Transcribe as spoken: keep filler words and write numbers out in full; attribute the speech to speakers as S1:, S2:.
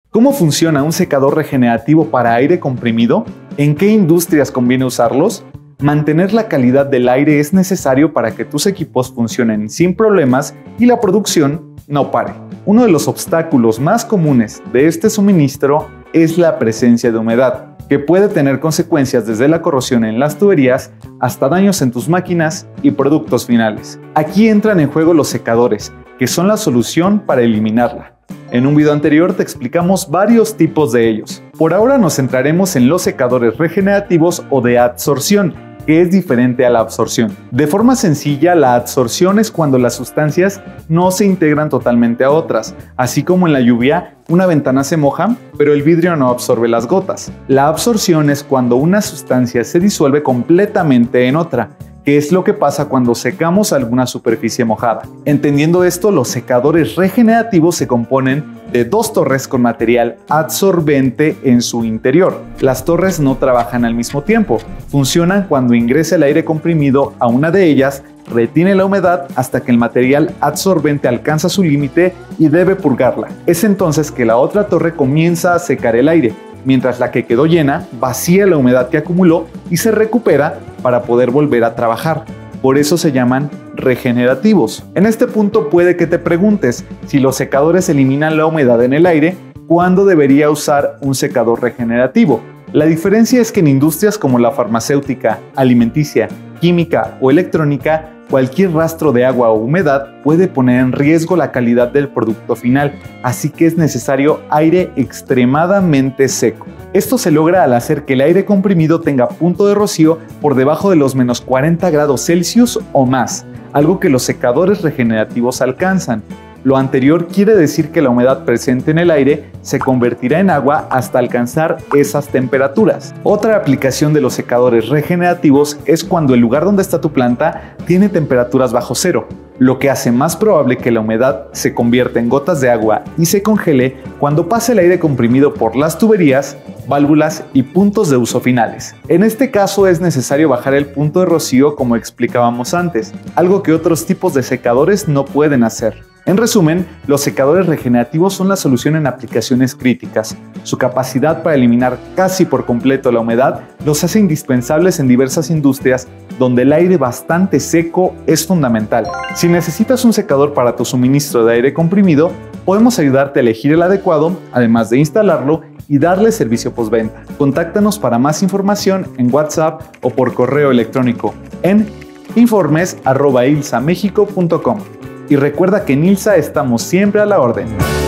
S1: ¿Cómo funciona un secador regenerativo para aire comprimido? ¿En qué industrias conviene usarlos? Mantener la calidad del aire es necesario para que tus equipos funcionen sin problemas y la producción no pare. Uno de los obstáculos más comunes de este suministro es la presencia de humedad, que puede tener consecuencias desde la corrosión en las tuberías hasta daños en tus máquinas y productos finales. Aquí entran en juego los secadores, que son la solución para eliminarla. En un video anterior te explicamos varios tipos de ellos. Por ahora nos centraremos en los secadores regenerativos o de adsorción, que es diferente a la absorción. De forma sencilla, la adsorción es cuando las sustancias no se integran totalmente a otras, así como en la lluvia, una ventana se moja, pero el vidrio no absorbe las gotas. La absorción es cuando una sustancia se disuelve completamente en otra, que es lo que pasa cuando secamos alguna superficie mojada. Entendiendo esto, los secadores regenerativos se componen de dos torres con material adsorbente en su interior. Las torres no trabajan al mismo tiempo, funcionan cuando ingresa el aire comprimido a una de ellas, retiene la humedad hasta que el material adsorbente alcanza su límite y debe purgarla. Es entonces que la otra torre comienza a secar el aire, mientras la que quedó llena vacía la humedad que acumuló y se recupera para poder volver a trabajar. Por eso se llaman regenerativos. En este punto puede que te preguntes, si los secadores eliminan la humedad en el aire, ¿cuándo debería usar un secador regenerativo? La diferencia es que en industrias como la farmacéutica, alimenticia, química o electrónica, cualquier rastro de agua o humedad puede poner en riesgo la calidad del producto final, así que es necesario aire extremadamente seco. Esto se logra al hacer que el aire comprimido tenga punto de rocío por debajo de los menos cuarenta grados Celsius o más, algo que los secadores regenerativos alcanzan. Lo anterior quiere decir que la humedad presente en el aire se convertirá en agua hasta alcanzar esas temperaturas. Otra aplicación de los secadores regenerativos es cuando el lugar donde está tu planta tiene temperaturas bajo cero, lo que hace más probable que la humedad se convierta en gotas de agua y se congele cuando pase el aire comprimido por las tuberías, válvulas y puntos de uso finales. En este caso es necesario bajar el punto de rocío como explicábamos antes, algo que otros tipos de secadores no pueden hacer. En resumen, los secadores regenerativos son la solución en aplicaciones críticas. Su capacidad para eliminar casi por completo la humedad los hace indispensables en diversas industrias donde el aire bastante seco es fundamental. Si necesitas un secador para tu suministro de aire comprimido, podemos ayudarte a elegir el adecuado, además de instalarlo y darle servicio postventa. Contáctanos para más información en WhatsApp o por correo electrónico en informes arroba ilsa mexico punto com. Y recuerda que en ILSA estamos siempre a la orden.